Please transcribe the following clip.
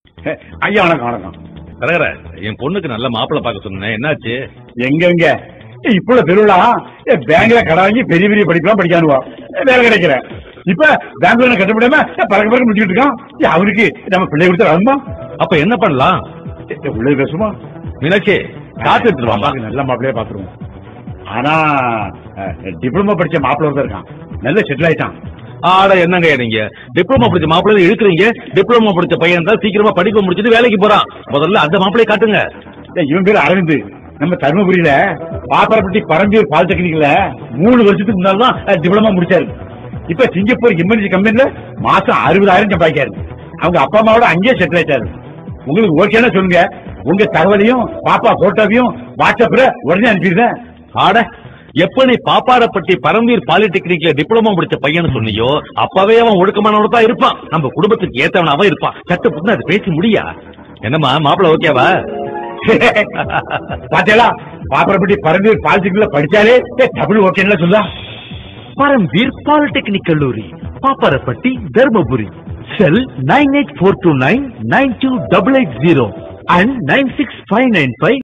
ஐயா வணக்கம் வணக்கம். தரகர என் பொண்ணுக்கு நல்ல மாப்பிள்ளை பார்க்க சொன்னேன், என்னாச்சு? எங்க இப்ப திருவிழா பேங்க்ல கடை வாங்கி பெரிய பெரிய படிக்கலாம் படிக்கானுவா, வேலை கிடைக்கிற. இப்ப பேங்க்ல கட்ட முடியாம பறக்க முடிச்சுட்டு இருக்கான். அவருக்கு நம்ம பிள்ளை கொடுத்த வரணுமா? அப்ப என்ன பண்ணலாம்? உள்ளே பேசுமா மீனாட்சி, காத்து எடுத்துருவாங்க. நல்ல மாப்பிள்ளையா பாத்துருவோம். ஆனா டிப்ளமோ படிச்ச மாப்பிள்ள தான் இருக்கான், நல்ல செட்டில் ஆயிட்டான். ஆட என்னங்க நீங்க டிப்ளமோ படிச்ச மாப்பிள்ளை இழுக்கிறீங்க? டிப்ளமோ படிச்ச பையன் தான் சீக்கிரமா படிப்பு முடிச்சிட்டு வேலைக்கு போறான். முதல்ல அந்த மாப்பிள்ளையை காட்டுங்க. இவன் பேரு அரவிந்த், நம்ம தருமபுரியில பாப்பாரப்பட்டி பரம்பியூர் பாலிடெக்னிக்ல 3 வருஷத்துக்கு முன்னால்தான் டிப்ளமோ முடிச்சாரு. இப்ப சிங்கப்பூர் எம்என்சி கம்பெனில மாசம் 60,000 சம்பாதிக்காரு. அவங்க அப்பா அம்மாவோட அங்கேயே செட்டில் ஆயிட்டாரு. உங்களுக்கு ஓகேன்னா சொல்லுங்க, உங்க தகவலையும் பாப்பா போட்டோவையும் வாட்ஸ்அப்ல உடனே அனுப்பிடுறேன். ஆட எப்ப நீ பாப்பாரப்பட்டி பரம்பீர் பாலிடெக்னிக்ல டிப்ளமோ முடிச்ச பையன் சொன்னியோ அப்பவே அவன் ஒழுக்கமானவன் தான் இருப்பான். நம்ம குடும்பத்துக்கு ஏத்தவனாவா இருப்பான். சட்ட புண்ணு அது பேசி முடியா? என்னம்மா மாப்பிள்ள ஓகேவா? பாத்தீங்களா, பாப்பாரப்பட்டி பரம்பீர் பாலிடெக்னிக்ல படிச்சாலே டபுள் ஓகேன்னு சொல்லலாம். பரம்பீர் பாலிடெக்னிக் கல்லூரி, பாப்பாரப்பட்டி, தர்மபுரி. செல் 9842992880 and 96595